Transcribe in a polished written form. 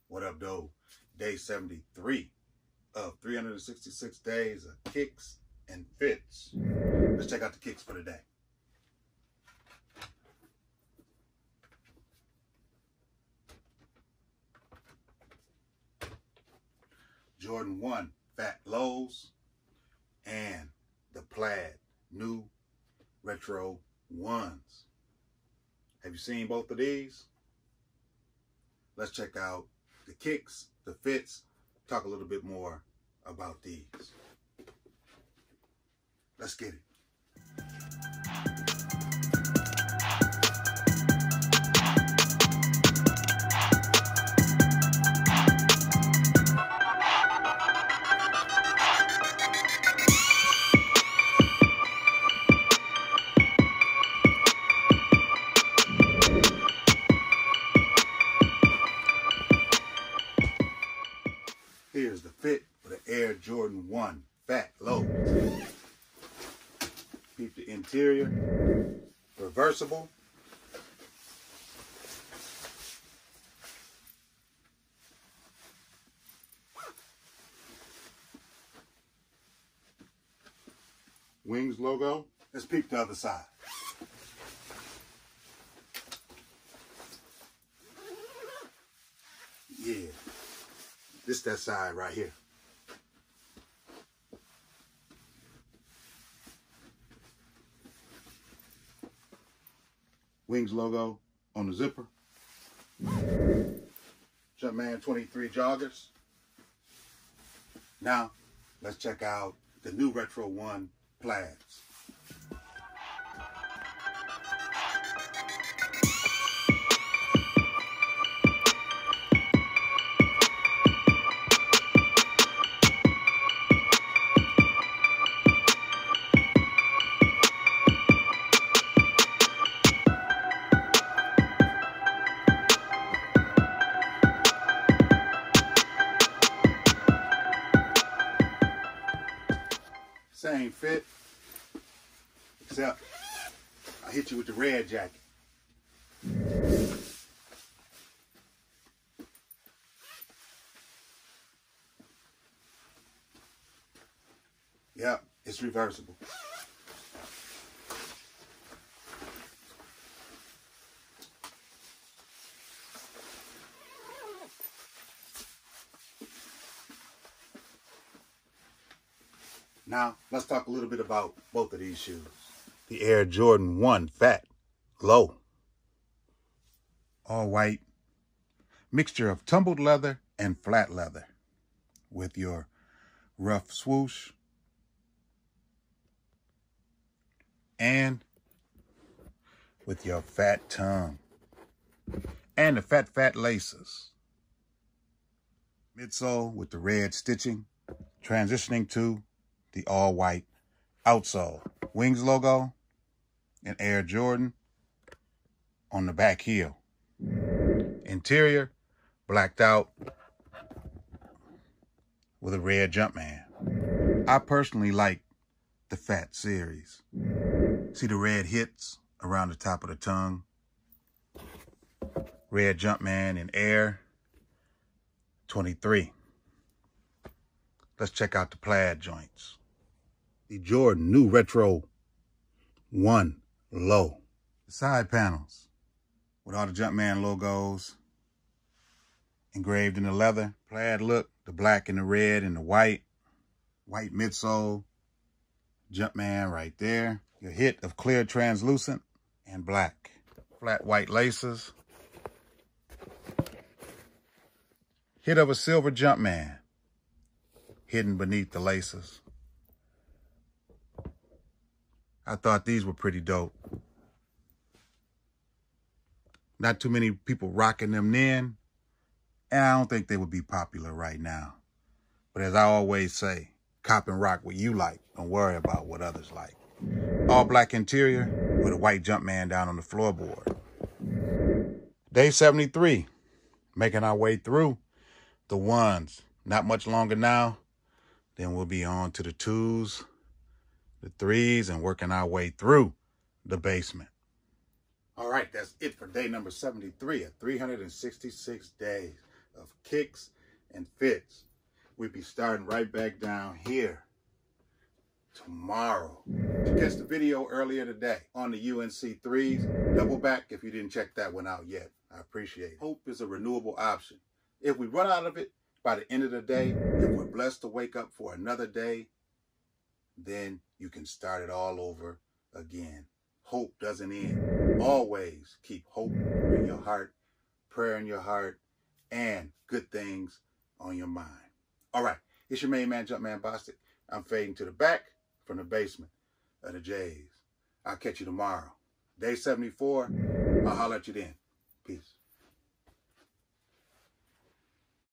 What up, though? Day 73 of 366 days of kicks and fits. Let's check out the kicks for the day. Jordan 1 Fat Lows and the plaid new retro ones. Have you seen both of these? Let's check out the kicks, the fits, talk a little bit more about these. Let's get it. Here's the fit for the Air Jordan 1 Fat Low. Keep the interior, reversible. Wings logo. Let's peep the other side. Yeah. This that side right here. Wings logo on the zipper. Jumpman 23 joggers. Now, let's check out the new Retro 1 plaids. Same fit, except I hit you with the red jacket. Yep, it's reversible. Now, let's talk a little bit about both of these shoes. The Air Jordan 1 Fat Low. All white. Mixture of tumbled leather and flat leather. With your rough swoosh. And with your fat tongue. And the fat laces. Midsole with the red stitching. Transitioning to the all-white outsole. Wings logo and Air Jordan on the back heel. Interior, blacked out with a red Jumpman. I personally like the Fat series. See the red hits around the top of the tongue. Red Jumpman in Air 23. Let's check out the plaid joints. The Jordan new Retro 1 Low. The side panels with all the Jumpman logos engraved in the leather. Plaid look, the black and the red and the white. White midsole. Jumpman right there. Your hit of clear translucent and black. Flat white laces. Hit of a silver Jumpman hidden beneath the laces. I thought these were pretty dope. Not too many people rocking them then, and I don't think they would be popular right now. But as I always say, cop and rock what you like. Don't worry about what others like. All black interior with a white Jumpman down on the floorboard. Day 73, making our way through the ones. Not much longer now. Then we'll be on to the 2s, the 3s, and working our way through the basement. All right, that's it for day number 73 of 366 days of kicks and fits. We'll be starting right back down here tomorrow. You catch the video earlier today on the UNC 3s. Double back if you didn't check that one out yet. I appreciate it. Hope is a renewable option. If we run out of it by the end of the day, if we're blessed to wake up for another day, then you can start it all over again. Hope doesn't end. Always keep hope in your heart, prayer in your heart, and good things on your mind. All right, it's your main man, Jumpman Bostic. I'm fading to the back from the basement of the J's. I'll catch you tomorrow. Day 74. I'll holler at you then. Peace.